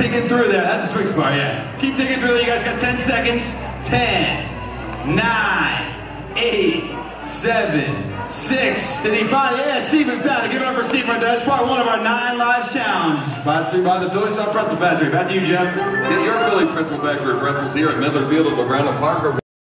digging through there. That's a Twix bar, yeah. Keep digging through there. You guys got 10 seconds. 10, 9, 8, 7, 6. Did he find it? Yeah, Stephen found it. Give it up for Stephen right there. That's part one of our 9 Lives Challenge. By the Philly Soft Pretzel Factory. Back to you, Jim. Get your Philly Pretzel Factory pretzels here at Miller Field at LaGrana Park.